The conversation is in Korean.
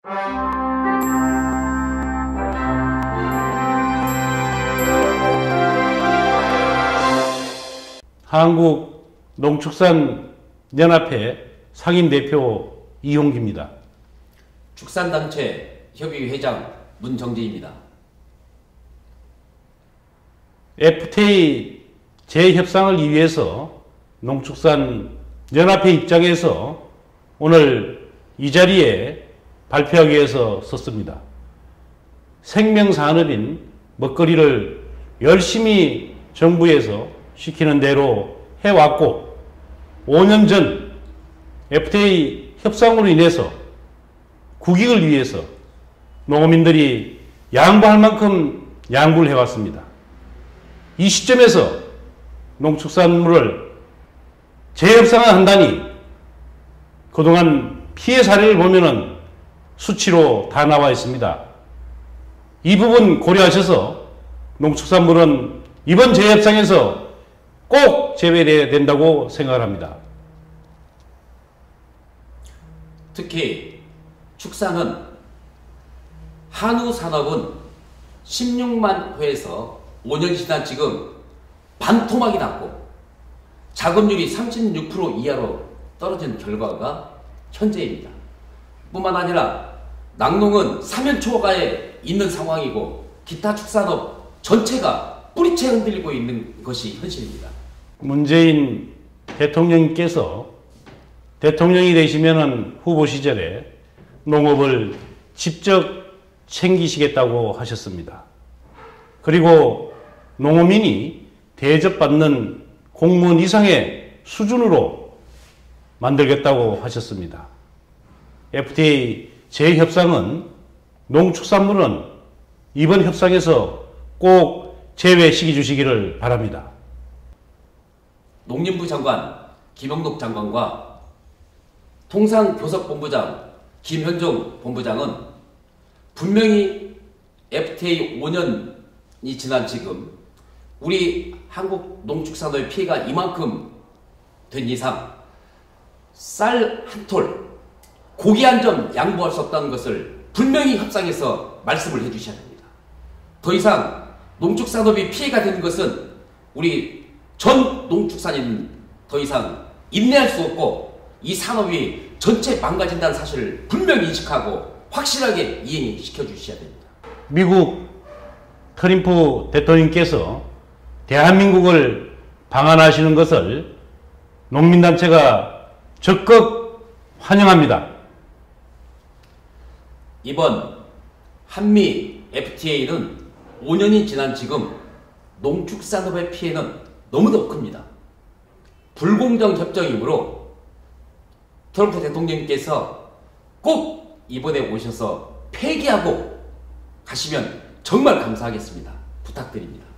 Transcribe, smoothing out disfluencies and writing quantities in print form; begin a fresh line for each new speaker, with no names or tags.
한국농축산연합회 상임대표 이홍기입니다.
축산단체 협의회장 문정재입니다.
FTA 재협상을 위해서 농축산연합회 입장에서 오늘 이 자리에 발표하기 위해서 섰습니다. 생명산업인 먹거리를 열심히 정부에서 시키는 대로 해왔고 5년 전 FTA 협상으로 인해서 국익을 위해서 농민들이 양보할 만큼 양보를 해왔습니다. 이 시점에서 농축산물을 재협상을 한다니 그동안 피해 사례를 보면은 수치로 다 나와 있습니다. 이 부분 고려하셔서 농축산물은 이번 재협상에서 꼭 제외돼야 된다고 생각합니다.
특히 축산은 한우 산업은 16만 회에서 5년 지난 지금 반토막이 났고 자금률이 36% 이하로 떨어진 결과가 현재입니다. 뿐만 아니라 낙농은 사면초가에 있는 상황이고 기타 축산업 전체가 뿌리채 흔들리고 있는 것이 현실입니다.
문재인 대통령께서 대통령이 되시면은 후보 시절에 농업을 직접 챙기시겠다고 하셨습니다. 그리고 농어민이 대접받는 공무원 이상의 수준으로 만들겠다고 하셨습니다. FTA 재협상은 농축산물은 이번 협상에서 꼭 제외시켜 주시기를 바랍니다.
농림부 장관 김영록 장관과 통상교섭본부장 김현종 본부장은 분명히 FTA 5년이 지난 지금 우리 한국 농축산업의 피해가 이만큼 된 이상 쌀 한 톨, 고기 한 점 양보할 수 없다는 것을 분명히 협상에서 말씀을 해주셔야 됩니다. 더 이상 농축산업이 피해가 되는 것은 우리 전 농축산인 더 이상 인내할 수 없고 이 산업이 전체 망가진다는 사실을 분명히 인식하고 확실하게 이행시켜 주셔야 됩니다.
미국 트럼프 대통령께서 대한민국을 방한하시는 것을 농민단체가 적극 환영합니다.
이번 한미 FTA는 5년이 지난 지금 농축산업의 피해는 너무도 큽니다. 불공정 협정이므로 트럼프 대통령께서 꼭 이번에 오셔서 폐기하고 가시면 정말 감사하겠습니다. 부탁드립니다.